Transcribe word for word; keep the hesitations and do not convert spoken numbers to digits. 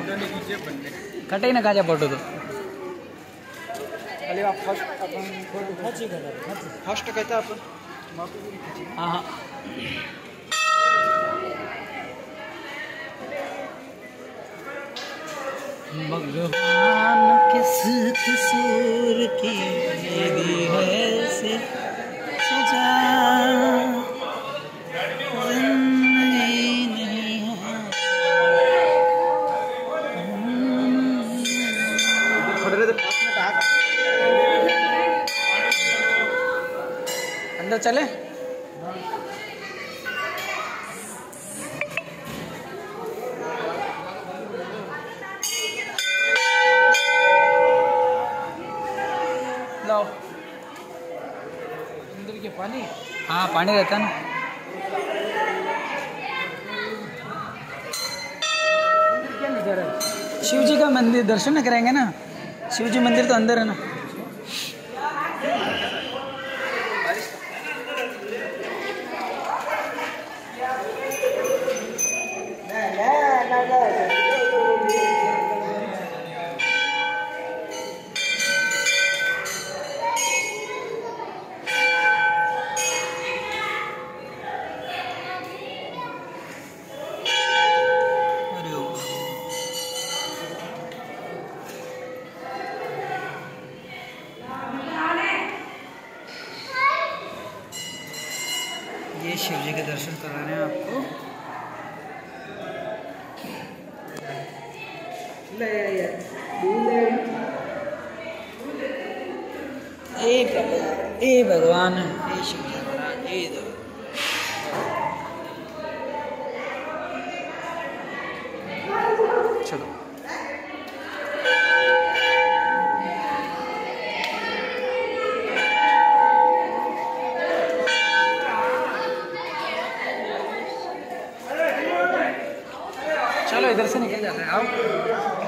कटे ना काजा फोटो तो खाली आप फर्स्ट अपन फोटो खींची कर फर्स्ट कहता अपन हाँ हाँ भगवान किस कसूर की दी है से सजा जिंदगी नहीं है। अंदर चले लाओ अंदर के पानी। हाँ पानी रहता ना। क्या नज़ारा है? शिव जी का मंदिर दर्शन करेंगे ना। शिव जी मंदिर तो अंदर है ना। ये शिव जी के दर्शन कराने हैं आपको। ए ए भगवान ए शिव जी महाराज ए दो चलो चलो इधर से निकल जाते हैं आओ।